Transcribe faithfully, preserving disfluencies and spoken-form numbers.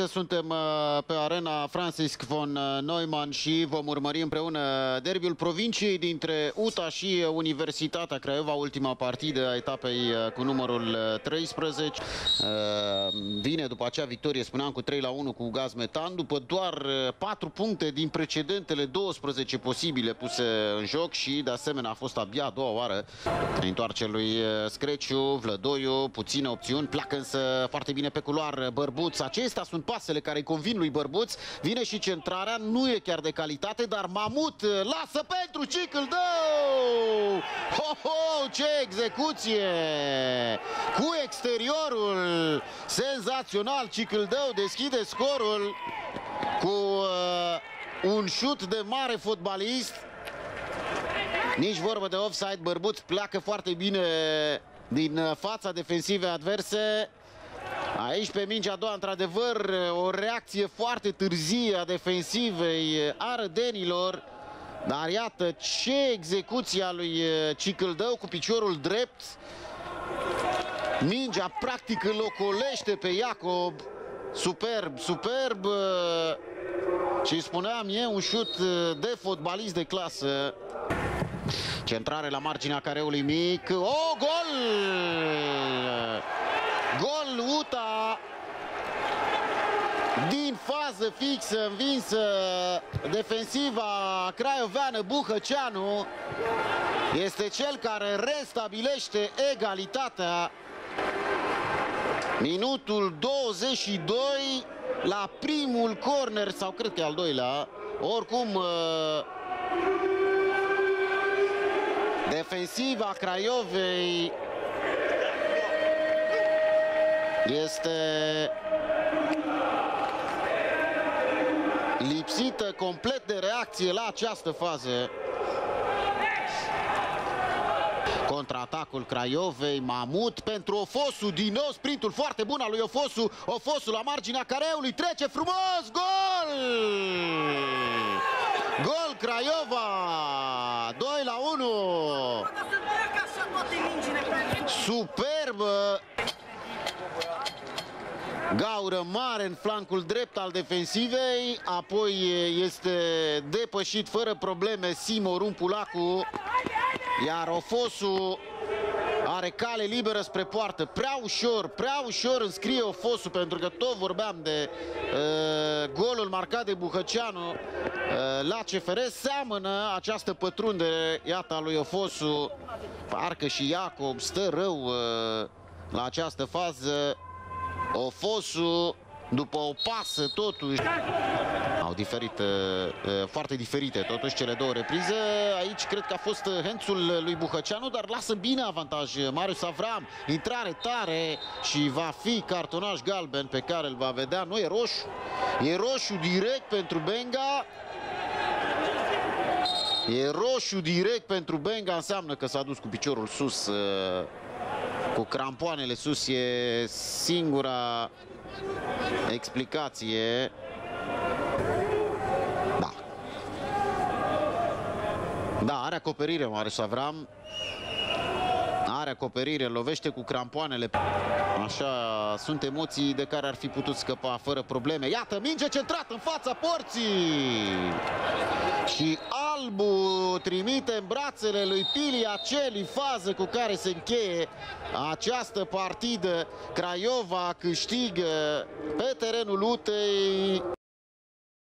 dimineață suntem pe arena Francis von Neumann și vom urmări împreună derbiul provinciei dintre U T A și Universitatea Craiova, ultima partidă a etapei cu numărul treisprezece. Vine după acea victorie, spuneam, cu trei la unu cu Gaz Metan, după doar patru puncte din precedentele douăsprezece posibile puse în joc și de asemenea a fost abia a doua oară întoarce lui Screciu, Vlădoiu, puține opțiuni, pleacă însă foarte bine pe culoar Bărbuț. Acestea sunt pasele care îi convin lui Bărbuț. Vine și centrarea, nu e chiar de calitate, dar Mamut lasă pentru Cicâldău! Ho, ho, ce execuție! Cu exteriorul senzațional, Cicâldău deschide scorul cu uh, un șut de mare fotbalist. Nici vorbă de offside, Bărbuț pleacă foarte bine din fața defensivei adverse. Aici pe mingea a doua, într-adevăr, o reacție foarte târzie a defensivei arădenilor. Dar iată ce execuție a lui Cicâldău cu piciorul drept. Mingea practic îl ocolește pe Iacob. Superb, superb. Și spuneam, e un șut de fotbalist de clasă. Centrare la marginea careului mic. O, gol! Gol U T A din fază fixă, învinsă defensiva craioveană. Buhăceanu este cel care restabilește egalitatea. Minutul douăzeci și doi la primul corner, sau cred că e al doilea. Oricum, defensiva Craiovei este lipsită complet de reacție la această fază. Contraatacul Craiovei, Mamut pentru Ofosu, din nou sprintul foarte bun al lui Ofosu. Ofosu la marginea careului, trece frumos, gol! Gol Craiova, doi la unu. Superbă gaură mare în flancul drept al defensivei, apoi este depășit fără probleme Simo Rumpulacu, iar Ofosu are cale liberă spre poartă. Prea ușor, prea ușor înscrie Ofosu, pentru că tot vorbeam de uh, golul marcat de Buhăceanu uh, la C F R. Seamănă această pătrundere, iată, a lui Ofosu. Parcă și Iacob stă rău uh, la această fază. Ofosu, după o pasă, totuși au diferit, uh, foarte diferite totuși cele două reprize. Aici cred că a fost hands-ul lui Buhăceanu, dar lasă bine avantaj Marius Avram. Intrare tare și va fi cartonaj galben pe care îl va vedea. Nu, e roșu. E roșu direct pentru Benga. E roșu direct pentru Benga, înseamnă că s-a dus cu piciorul sus, uh, cu crampoanele sus. E singura explicație. Da. Da, are acoperire Marius Avram. Are acoperire, lovește cu crampoanele. Așa, sunt emoții de care ar fi putut scăpa fără probleme. Iată, minge centrată în fața porții. Și Albu trimite în brațele lui Piliaceli, fază cu care se încheie această partidă. Craiova câștigă pe terenul U T E I.